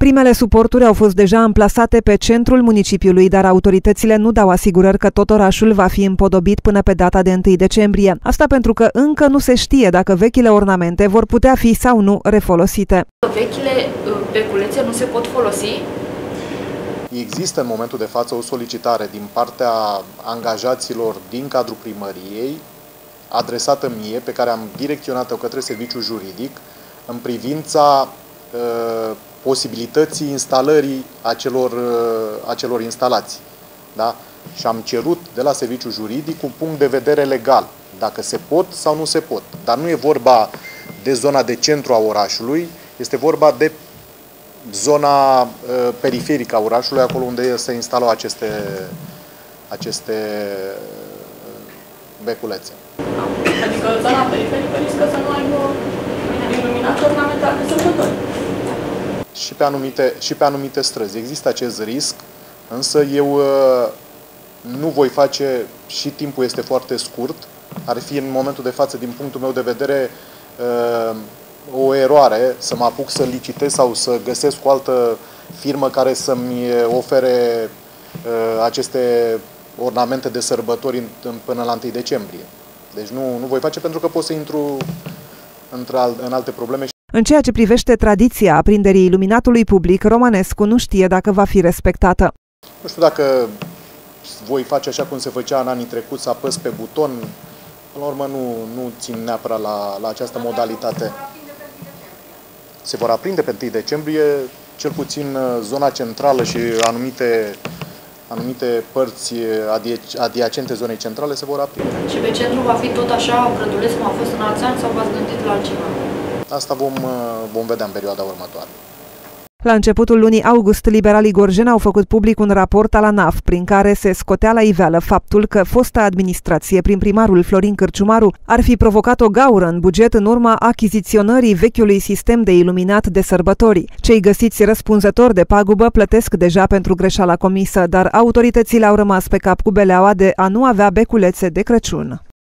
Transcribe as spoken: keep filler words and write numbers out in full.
Primele suporturi au fost deja amplasate pe centrul municipiului, dar autoritățile nu dau asigurări că tot orașul va fi împodobit până pe data de întâi decembrie. Asta pentru că încă nu se știe dacă vechile ornamente vor putea fi sau nu refolosite. Vechile beculețe nu se pot folosi? Există în momentul de față o solicitare din partea angajaților din cadrul primăriei, adresată mie, pe care am direcționat-o către serviciul juridic, în privința uh, posibilității instalării acelor, uh, acelor instalații. Da? Și am cerut de la serviciul juridic un punct de vedere legal, dacă se pot sau nu se pot. Dar nu e vorba de zona de centru a orașului, este vorba de zona uh, periferică a orașului, acolo unde se instalau aceste, aceste beculețe. Adică zona periferică riscă să nu aibă iluminat ornamental de sărbători. Și pe anumite, și pe anumite străzi există acest risc, însă eu uh, nu voi face, și timpul este foarte scurt, ar fi în momentul de față, din punctul meu de vedere, uh, o eroare să mă apuc să licitez sau să găsesc o altă firmă care să-mi ofere uh, aceste ornamente de sărbători în, în, până la întâi decembrie. Deci nu, nu voi face, pentru că pot să intru în alte probleme. În ceea ce privește tradiția aprinderii iluminatului public, Romanescu nu știe dacă va fi respectată. Nu știu dacă voi face așa cum se făcea în anii trecuți, să apăs pe buton. Până la urmă nu, nu țin neapărat la, la această modalitate. Se vor aprinde pe întâi decembrie, cel puțin zona centrală și anumite, anumite părți adiacente zonei centrale se vor aprinde. Și pe centru va fi tot așa grăduleț cum a fost în alți ani sau v-ați gândit la altceva? Asta vom, vom vedea în perioada următoare. La începutul lunii august, liberalii gorjeni au făcut public un raport al ANAF, prin care se scotea la iveală faptul că fosta administrație, prin primarul Florin Cârciumaru, ar fi provocat o gaură în buget în urma achiziționării vechiului sistem de iluminat de sărbători. Cei găsiți răspunzători de pagubă plătesc deja pentru greșeala comisă, dar autoritățile au rămas pe cap cu beleaua de a nu avea beculețe de Crăciun.